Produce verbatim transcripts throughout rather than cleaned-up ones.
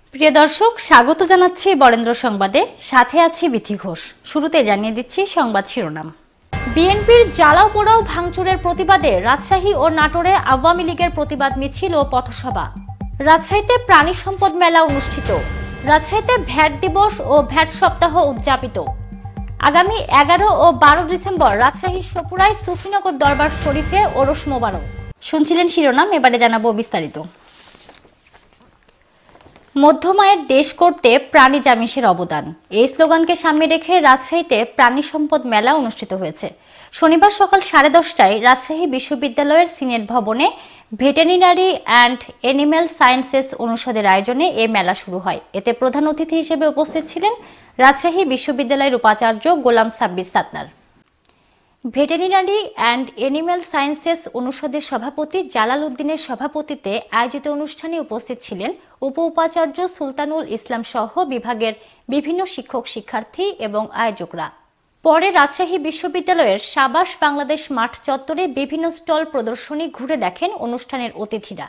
প্রিয় দর্শক, স্বাগত জানাচ্ছি বরেন্দ্র সংবাদে। সাথে আছি বিথি ঘোষ। শুরুতে জানিয়ে দিচ্ছি সংবাদ শিরোনাম। বিএনপির জ্বালাও পোড়াও ভাঙচুরের প্রতিবাদে রাজশাহী ও নাটোরে আওয়ামী লীগের প্রতিবাদ মিছিল ও পথসভা। রাজশাহীতে প্রাণী সম্পদ মেলা অনুষ্ঠিত। রাজশাহীতে ভ্যাট দিবস ও ভ্যাট সপ্তাহ উদযাপিত। আগামী এগারো ও বারো ডিসেম্বর রাজশাহীর সপুরায় সুফিনগর দরবার শরীফে ওরস মোবারক। শুনছিলেন শিরোনাম, এবারে জানাবো বিস্তারিত। মধ্যমায়ের দেশ করতে প্রাণী জামিসের অবদান, এই স্লোগানকে সামনে রেখে রাজশাহীতে প্রাণী সম্পদ মেলা অনুষ্ঠিত হয়েছে। শনিবার সকাল সাড়ে দশটায় রাজশাহী বিশ্ববিদ্যালয়ের সিনেট ভবনে ভেটেরিনারি অ্যান্ড এনিম্যাল সায়েন্সেস অনুষদের আয়োজনে এ মেলা শুরু হয়। এতে প্রধান অতিথি হিসেবে উপস্থিত ছিলেন রাজশাহী বিশ্ববিদ্যালয়ের উপাচার্য Golam Sabbir Sattar. Veterinary and animal sciences অনুষদের সভাপতি জালাল উদ্দিনের সভাপতিত্বে আয়োজিত অনুষ্ঠানে উপস্থিত ছিলেন উপ উপাচার্য সুলতানুল ইসলাম সহ বিভাগের বিভিন্ন শিক্ষক শিক্ষার্থী এবং আয়োজকরা। পরে রাজশাহী বিশ্ববিদ্যালয়ের সাবাস বাংলাদেশ মাঠ চত্বরে বিভিন্ন স্টল প্রদর্শনী ঘুরে দেখেন অনুষ্ঠানের অতিথিরা।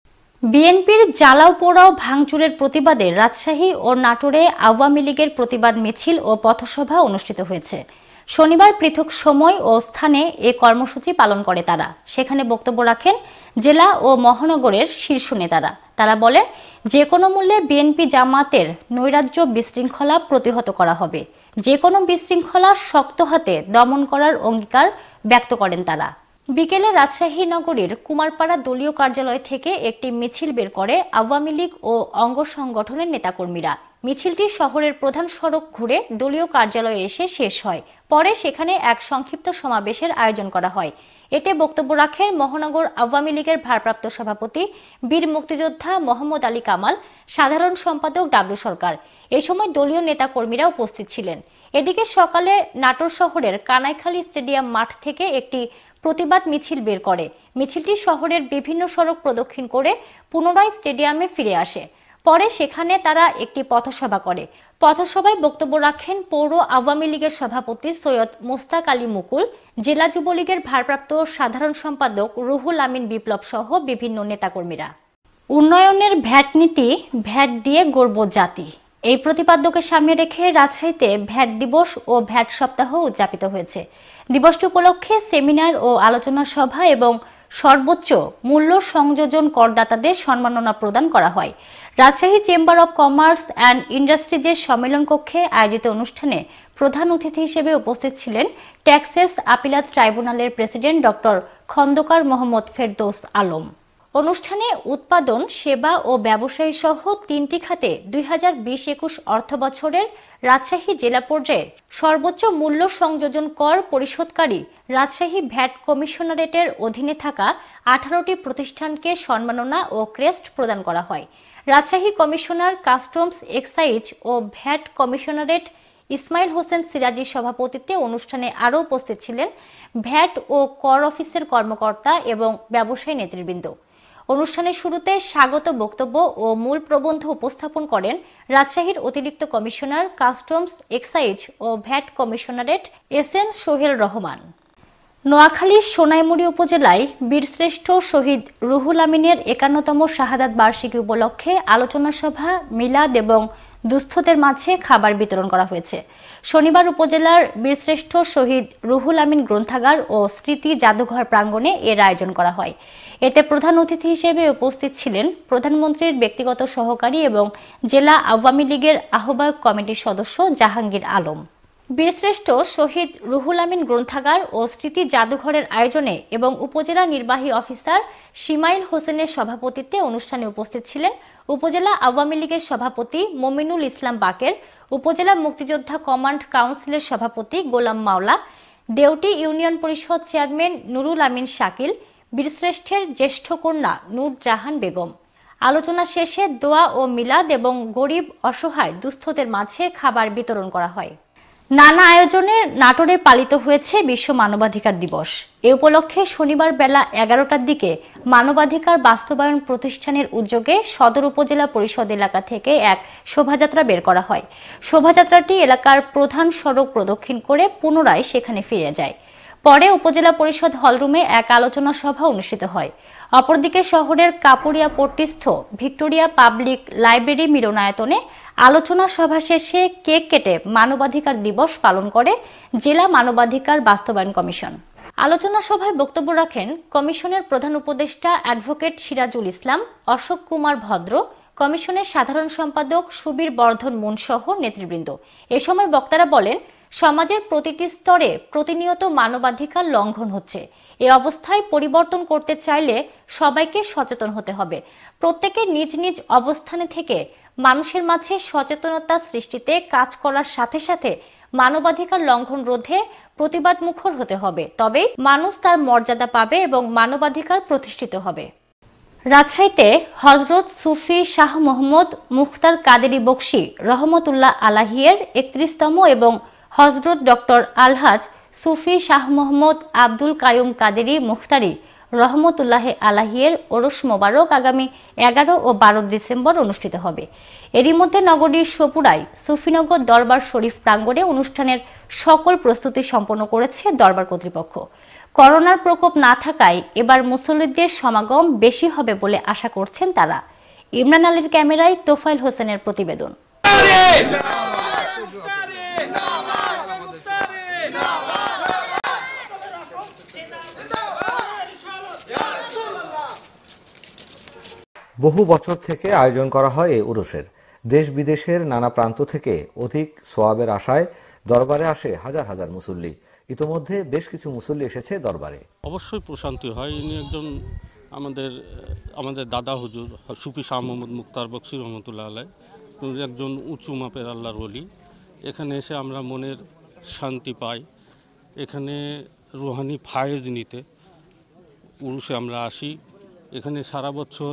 বিএনপির জ্বালাও পোড়াও ভাঙচুরের প্রতিবাদে রাজশাহী ও নাটোরে আওয়ামী লীগের প্রতিবাদ মিছিল ও পথসভা অনুষ্ঠিত হয়েছে। শনিবার পৃথক সময় ও স্থানে এ কর্মসূচি পালন করে তারা। সেখানে বক্তব্য রাখেন জেলা ও মহানগরের শীর্ষ নেতারা। তারা বলেন, যে কোনো মূল্যে বিএনপি জামাতের নৈরাজ্য বিশৃঙ্খলা প্রতিহত করা হবে। যে কোনো বিশৃঙ্খলা শক্ত হাতে দমন করার অঙ্গীকার ব্যক্ত করেন তারা। বিকেলে রাজশাহী নগরীর কুমারপাড়া দলীয় কার্যালয় থেকে একটি মিছিল বের করে আওয়ামী লীগ ও অঙ্গ সংগঠনের নেতাকর্মীরা। মিছিলটি শহরের প্রধান সড়ক ঘুরে দলীয় কার্যালয়ে এসে শেষ হয়। পরে সেখানে এক সংক্ষিপ্ত সমাবেশের আয়োজন করা হয়। এতে বক্তব্য রাখেন মহানগর আওয়ামী লীগের ভারপ্রাপ্ত সভাপতি বীর মুক্তিযোদ্ধা মোহাম্মদ আলী কামাল, সাধারণ সম্পাদক ডাবলু সরকার। এ সময় দলীয় নেতাকর্মীরা উপস্থিত ছিলেন। এদিকে সকালে নাটোর শহরের কানাইখালী স্টেডিয়াম মাঠ থেকে একটি প্রতিবাদ মিছিল বের করে। মিছিলটি শহরের বিভিন্ন সড়ক প্রদক্ষিণ করে পুনরায় স্টেডিয়ামে ফিরে আসে। পরে সেখানে তারা একটি পথসভা করে। পথসভায় বক্তব্য রাখেন পৌর আওয়ামী লীগের সভাপতি সৈয়দ মোস্তাক আলী মুকুল, জেলা যুবলীগের ভারপ্রাপ্ত সাধারণ সম্পাদক রুহুল আমিন বিপ্লব সহ বিভিন্ন নেতাকর্মীরা। উন্নয়নের ভ্যাট নীতি, ভ্যাট দিয়ে গড়ব জাতি, এই প্রতিপাদ্যকে সামনে রেখে রাজশাহীতে ভ্যাট দিবস ও ভ্যাট সপ্তাহ উদযাপিত হয়েছে। দিবসটি উপলক্ষে সেমিনার ও আলোচনা সভা এবং সর্বোচ্চ মূল্য সংযোজন করদাতাদের সম্মাননা প্রদান করা হয়। Rajshahi chamber of commerce and ইন্ডাস্ট্রিজের সম্মেলন কক্ষে আয়োজিত অনুষ্ঠানে প্রধান অতিথি হিসেবে উপস্থিত ছিলেন ট্যাক্সেস আপিলাত ট্রাইব্যুনালের প্রেসিডেন্ট ডক্টর খন্দকার মোহাম্মদ ফেরদৌস আলম। অনুষ্ঠানে উৎপাদন, সেবা ও ব্যবসায়ী সহ তিনটি খাতে দুই হাজার বিশ একুশ অর্থ বছরের রাজশাহী জেলা পর্যায়ে সর্বোচ্চ মূল্য সংযোজন কর পরিশোধকারী রাজশাহী ভ্যাট কমিশনারেটের অধীনে থাকা আঠারোটি প্রতিষ্ঠানকে সম্মাননা ও ক্রেস্ট প্রদান করা হয়। রাজশাহী কমিশনার কাস্টমস, এক্সাইজ ও ভ্যাট কমিশনারেট ইসমাইল হোসেন সিরাজির সভাপতিত্বে অনুষ্ঠানে আরও উপস্থিত ছিলেন ভ্যাট ও কর অফিসের কর্মকর্তা এবং ব্যবসায়ী নেতৃবৃন্দ। অনুষ্ঠানের শুরুতে স্বাগত বক্তব্য ও মূল প্রবন্ধ উপস্থাপন করেন রাজশাহীর অতিরিক্ত কমিশনার কাস্টমস, এক্সাইজ ও VAT commissionerate S M Sohel Rahman. নোয়াখালীর সোনাইমুড়ি উপজেলায় বীরশ্রেষ্ঠ শহীদ রুহুল আমিনের একান্নতম শাহাদাত বার্ষিকী উপলক্ষে আলোচনা সভা, মিলাদ এবং দুস্থদের মাঝে খাবার বিতরণ করা হয়েছে। শনিবার উপজেলার বীরশ্রেষ্ঠ শহীদ রুহুল আমিন গ্রন্থাগার ও স্মৃতি জাদুঘর প্রাঙ্গণে এর আয়োজন করা হয়। এতে প্রধান অতিথি হিসেবে উপস্থিত ছিলেন প্রধানমন্ত্রীর ব্যক্তিগত সহকারী এবং জেলা আওয়ামী লীগের আহ্বায়ক কমিটির সদস্য জাহাঙ্গীর আলম। বীরশ্রেষ্ঠ শহীদ রুহুল আমিন গ্রন্থাগার ও স্মৃতি জাদুঘরের আয়োজনে এবং উপজেলা নির্বাহী অফিসার শিমাইল হোসেনের সভাপতিত্বে অনুষ্ঠানে উপস্থিত ছিলেন উপজেলা আওয়ামী লীগের সভাপতি মমিনুল ইসলাম বাকের, উপজেলা মুক্তিযোদ্ধা কমান্ড কাউন্সিলের সভাপতি গোলাম মাওলা, দেওটি ইউনিয়ন পরিষদ চেয়ারম্যান নুরুল আমিন শাকিল, বীরশ্রেষ্ঠের জ্যেষ্ঠ কন্যা নূর জাহান বেগম। আলোচনা শেষে দোয়া ও মিলাদ এবং গরিব অসহায় দুস্থদের মাঝে খাবার বিতরণ করা হয়। নানা আয়োজনে নাটোরে পালিত হয়েছে বিশ্ব মানবাধিকার দিবস। এ উপলক্ষে শনিবার বেলা এগারোটার দিকে মানবাধিকার বাস্তবায়ন প্রতিষ্ঠানের উদ্যোগে সদর উপজেলা পরিষদ এলাকা থেকে এক শোভাযাত্রা বের করা হয়। শোভাযাত্রাটি এলাকার প্রধান সড়ক প্রদক্ষিণ করে পুনরায় সেখানে ফিরে যায়। পরে উপজেলা পরিষদ হলরুমে এক আলোচনা সভা অনুষ্ঠিত হয়। অপরদিকে শহরের কাপুরিয়া পট্টিস্থ ভিক্টোরিয়া পাবলিক লাইব্রেরি মিলনায়তনে আলোচনা সভা শেষে কেক কেটে মানবাধিকার দিবস পালন করে জেলা মানবাধিকার বাস্তবায়ন কমিশন। আলোচনা সভায় বক্তব্য রাখেন কমিশনের প্রধান উপদেষ্টা অ্যাডভোকেট সিরাজুল ইসলাম, অশোক কুমার ভদ্র, কমিশনের সাধারণ সম্পাদক সুবীর বর্ধন মুন সহ নেতৃবৃন্দ। এ সময় বক্তারা বলেন, সমাজের প্রতিটি স্তরে প্রতিনিয়ত মানবাধিকার লঙ্ঘন হচ্ছে। এই অবস্থায় পরিবর্তন করতে চাইলে সবাইকে সচেতন হতে হবে। প্রত্যেকে নিজ নিজ অবস্থানে থেকে মানুষের মাঝে সচেতনতা সৃষ্টিতে কাজ করার সাথে সাথে মানবাধিকার লঙ্ঘন রোধে প্রতিবাদ মুখর হতে হবে। তবেই মানুষ তার মর্যাদা পাবে এবং মানবাধিকার প্রতিষ্ঠিত হবে। রাজশাহীতে হজরত সুফি শাহ মোহাম্মদ মুখতার কাদেরী বকশী রহমতুল্লাহ আলাহিয়ের একত্রিশতম এবং হজরত ডক্টর আলহাজ সুফি শাহ মোহাম্মদ আব্দুল কায়ুম কাদেরী মুখতারি রহমতুল্লাহ আলাহিয়ের ওরস মোবারক আগামী এগারো ও বারো ডিসেম্বর অনুষ্ঠিত হবে। এরই মধ্যে নগরীর সপুরায় সুফিনগর দরবার শরীফ প্রাঙ্গণে অনুষ্ঠানের সকল প্রস্তুতি সম্পন্ন করেছে দরবার কর্তৃপক্ষ। করোনার প্রকোপ না থাকায় এবার মুসল্লিদের সমাগম বেশি হবে বলে আশা করছেন তারা। ইমরান আলীর ক্যামেরায় তোফাইল হোসেনের প্রতিবেদন। বহু বছর থেকে আয়োজন করা হয় এই উরুসের। দেশ বিদেশের নানা প্রান্ত থেকে অধিক সোয়াবের আশায় দরবারে আসে হাজার হাজার মুসল্লি। ইতোমধ্যে বেশ কিছু মুসল্লি এসেছে দরবারে। অবশ্যই প্রশান্তি হয়। ইনি একজন আমাদের আমাদের দাদা হুজুর সুফি শাহ মোহাম্মদ মুখতার বকশী রহমতুল্লাহ আলাই, একজন উঁচু মাপের আল্লাহর ওলি। এখানে এসে আমরা মনের শান্তি পাই। এখানে রুহানি ফায়েজ নিতে উরুসে আমরা আসি। এখানে সারা বছর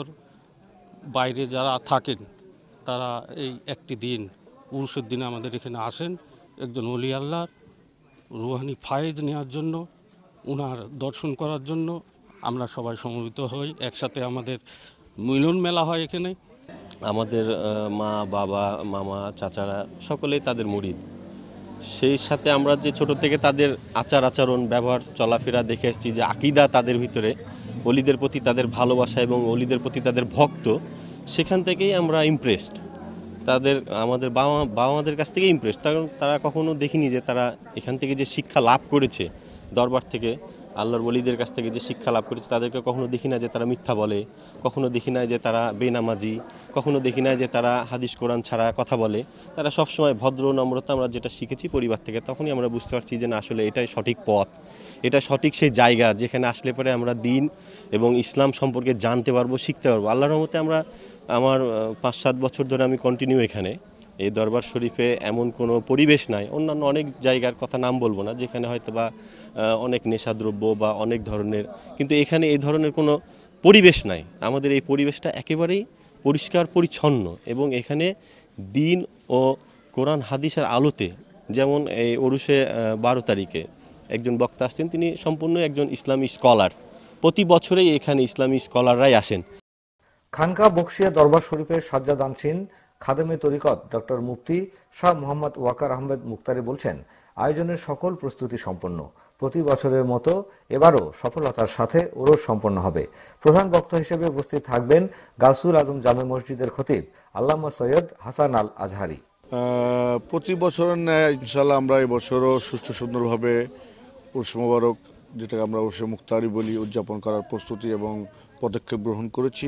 বাইরে যারা থাকেন তারা এই একটি দিন উরুসের দিনে আমাদের এখানে আসেন একজন ওলি আল্লাহর রুহানি ফায়েজ নেওয়ার জন্য, ওনার দর্শন করার জন্য আমরা সবাই সমবেত হই। একসাথে আমাদের মিলন মেলা হয় এখানে। আমাদের মা বাবা মামা চাচারা সকলেই তাদের মুরিদ। সেই সাথে আমরা যে ছোট থেকে তাদের আচার আচরণ ব্যবহার চলাফেরা দেখে এসেছি, যে আকীদা তাদের ভিতরে, অলিদের প্রতি তাদের ভালোবাসা এবং অলিদের প্রতি তাদের ভক্ত, সেখান থেকেই আমরা ইমপ্রেসড। তাদের আমাদের বাবা বাবা মাদের কাছ থেকে ইমপ্রেসড, কারণ তারা কখনো দেখিনি যে তারা এখান থেকে যে শিক্ষা লাভ করেছে, দরবার থেকে আল্লাহর ওলিদের কাছ থেকে যে শিক্ষা লাভ করেছে, তাদেরকে কখনো দেখি না যে তারা মিথ্যা বলে, কখনো দেখি না যে তারা বেনামাজি, কখনো দেখি না যে তারা হাদিস কোরআন ছাড়া কথা বলে। তারা সবসময় ভদ্র নম্রতা আমরা যেটা শিখেছি পরিবার থেকে, তখনই আমরা বুঝতে পারছি যে না, আসলে এটাই সঠিক পথ, এটা সঠিক সেই জায়গা যেখানে আসলে পরে আমরা দিন এবং ইসলাম সম্পর্কে জানতে পারবো, শিখতে পারবো। আল্লাহর রহমতে আমরা আমার পাঁচ সাত বছর ধরে আমি কন্টিনিউ এখানে এই দরবার শরীফে এমন কোনো পরিবেশ নাই। অন্যান্য অনেক জায়গার কথা নাম বলবো না, যেখানে হয়তো বা অনেক নেশাদ্রব্য বা অনেক ধরনের, কিন্তু এখানে এই ধরনের কোনো পরিবেশ নাই। আমাদের এই পরিবেশটা একেবারেই পরিষ্কার পরিচ্ছন্ন এবং এখানে দিন ও কোরআন হাদিসের আলোতে, যেমন এই ওরুসে বারো তারিখে একজন বক্তা আসছেন, তিনি সম্পূর্ণ একজন ইসলামী স্কলার। প্রতি বছরেই এখানে ইসলামী স্কলাররাই আসেন। খানকা বকশিয়া দরবার শরীফের সাজ্জাদানশীন খাদেমে তরিকত ডক্টর মুফতি শাহ মোহাম্মদ ওয়াকার আহমেদ মুক্তারি বলছেন, আয়োজনের সকল প্রস্তুতি সম্পন্ন। প্রতি বছরের মতো এবারও সফলতার সাথে ওরস সম্পন্ন হবে। প্রধান বক্তা হিসেবে উপস্থিত থাকবেন গাউসুল আজম জামে মসজিদের খতিব আল্লামা সৈয়দ হাসান আল আজহারি। প্রতি বছরের ন্যায় ইনশাল্লাহ আমরা এবছরও সুষ্ঠু সুন্দরভাবে উরস মোবারক, যেটাকে আমরা উরসে মুক্তারি বলি, উদযাপন করার প্রস্তুতি এবং পদক্ষেপ গ্রহণ করেছি।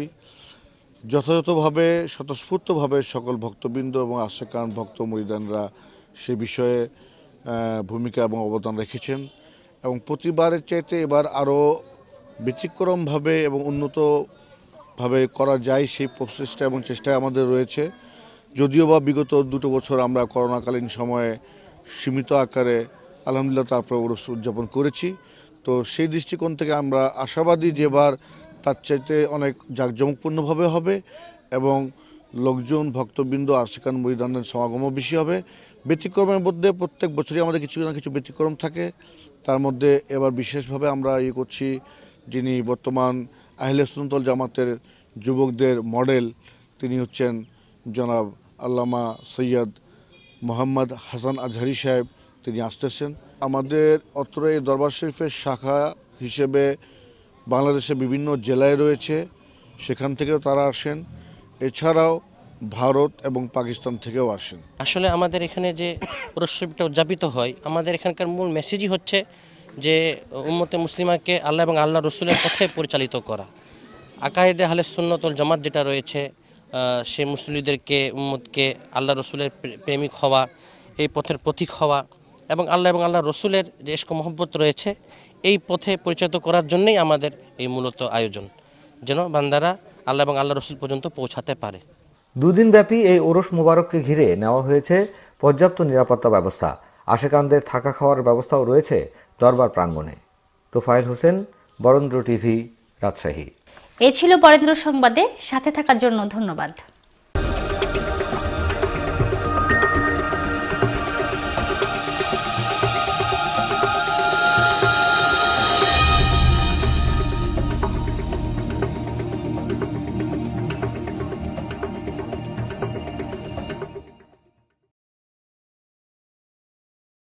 যথাযথভাবে স্বতঃস্ফূর্তভাবে সকল ভক্তবৃন্দ এবং আশেকান ভক্ত মুরিদানরা সে বিষয়ে ভূমিকা এবং অবদান রেখেছেন এবং প্রতিবারের চাইতে এবার আরও ব্যতিক্রমভাবে এবং উন্নতভাবে করা যায় সেই প্রচেষ্টা এবং চেষ্টায় আমাদের রয়েছে। যদিও বা বিগত দুটো বছর আমরা করোনাকালীন সময়ে সীমিত আকারে আলহামদুলিল্লাহ তারপর উরস উদযাপন করেছি, তো সেই দৃষ্টিকোণ থেকে আমরা আশাবাদী যে এবার তার চাইতে অনেক জাঁকজমকপূর্ণভাবে হবে এবং লোকজন ভক্তবৃন্দ আশিকান মুরিদানদের সমাগমও বেশি হবে। ব্যতিক্রমের মধ্যে প্রত্যেক বছরই আমাদের কিছু না কিছু ব্যতিক্রম থাকে, তার মধ্যে এবার বিশেষভাবে আমরা ইয়ে করছি, যিনি বর্তমান আহলে সুন্নাতুল জামাতের যুবকদের মডেল, তিনি হচ্ছেন জনাব আল্লামা সৈয়দ মোহাম্মদ হাসান আজহারি সাহেব, তিনি আসতেছেন। আমাদের অত্র এই দরবার শরীফের শাখা হিসেবে বাংলাদেশের বিভিন্ন জেলায় রয়েছে, সেখান থেকেও তারা আসেন। এছাড়াও ভারত এবং পাকিস্তান থেকেও আসেন। আসলে আমাদের এখানে যে উরুসটা উদযাপিত হয়, আমাদের এখানকার মূল মেসেজই হচ্ছে যে উম্মতে মুসলিমাকে আল্লাহ এবং আল্লাহ রসুলের পথে পরিচালিত করা। আকায়েদে আহলে সুন্নাত ওয়াল জামাত যেটা রয়েছে, সে মুসলিমদেরকে উম্মতকে আল্লাহ রসুলের প্রেমিক হওয়া, এই পথের প্রতীক হওয়া এবং আল্লাহ এবং আল্লাহ রসুলের যে ইশক মহব্বত রয়েছে এই পথে পরিচালিত করার জন্যই আমাদের এই মূলত আয়োজন, যেন বান্দারা আল্লাহ এবং আল্লাহ রসুল পর্যন্ত পৌঁছাতে পারে। দুদিনব্যাপী এই ওরস মোবারককে ঘিরে নেওয়া হয়েছে পর্যাপ্ত নিরাপত্তা ব্যবস্থা। আশেকানদের থাকা খাওয়ার ব্যবস্থাও রয়েছে দরবার প্রাঙ্গণে। তোফায়েল হোসেন, বরেন্দ্র টিভি, রাজশাহী। এ ছিল বরেন্দ্র সংবাদে। সাথে থাকার জন্য ধন্যবাদ।